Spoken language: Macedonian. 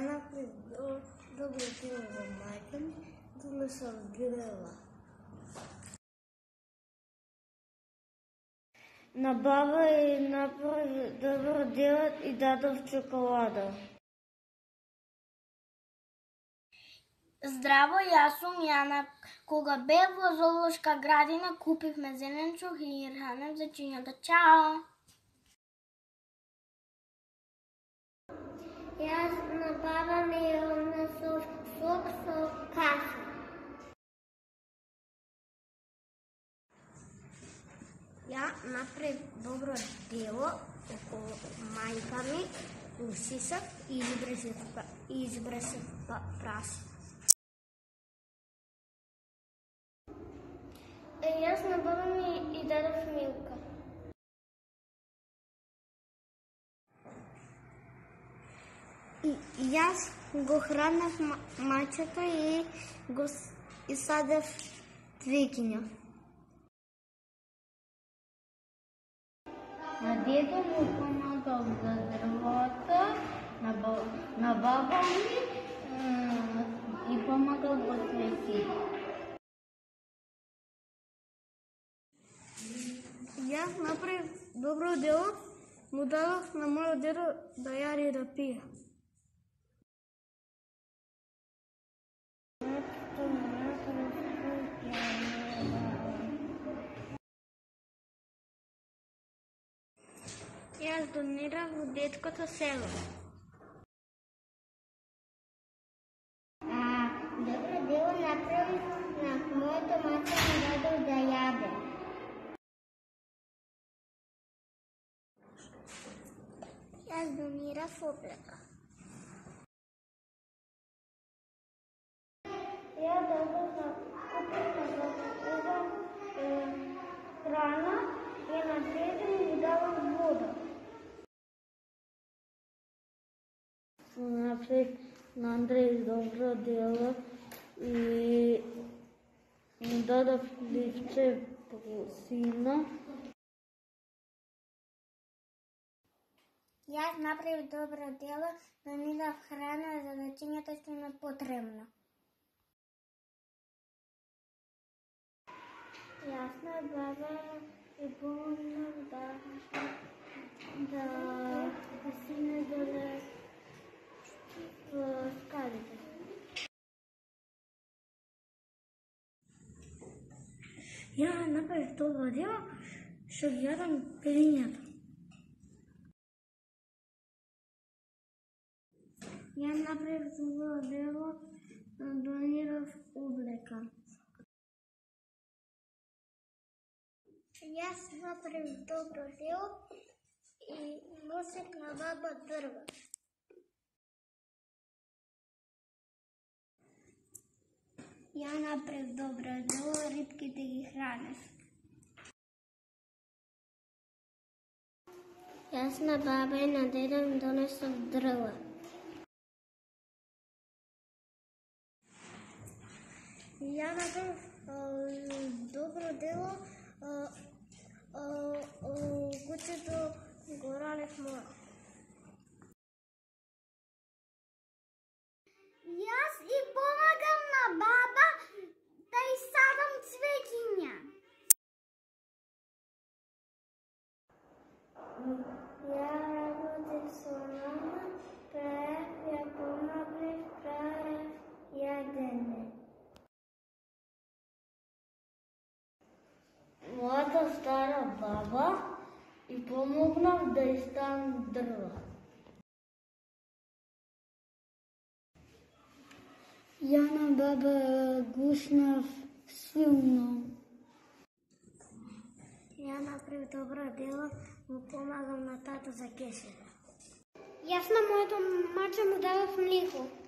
Я направих добро дело за майка ми, да не съм гледала. На баба и направи добро дело и дадох чоколада. Здраво, јас сум Јана. Кога бев во зоолошка градина, купивме зеленчук и хранев зечињата. Чао! Јас на баба ми однесов сок со кафе. Ја направив добро дело около мајка ми, усисав и избресав прас. Јас на баба ми и дадов милка. И јас го хранев мајчето и го садев цвеќиња. На дедо му помагал за дрвото, на баба ми и помагал во цвеќи. Јас направив добро дело, му дадов на мојот дедо да јади и да пие. Јас донирав во детското село. Добро дело направив на моето маце ми дадов да јаде. Јас донирав облека. Ја дадов на купивме храна и на дедо ми дадов вода. Направих на Андреј добро дело и му дадов ливче по сина. Јас направив добро дело, донирав храна за дечињата што им е потребно. Јас на баба и помогнав да си не доле в скалите. Ја направив добро дело, што ги јадам пелињата. Ја направив добро дело, донирав облека. Јас направив добро дело и носех на баба дрва. Ја направив добро дело, рибките ги хранев. Јас на баба и на дедо им донесов дрва. Ја направив добро дело, куќето го ралев мора. Јас и помагам на баба да и садам цвеќиња. Ја работев со мама, праев, ја помагав, праев јадење. Мојата стара баба и помогнав да иставам дрва. Ја на баба гушнав силно. Ја направив добро дело, му помагам на тато за кесера. Јас на моето маче му дадов млеко.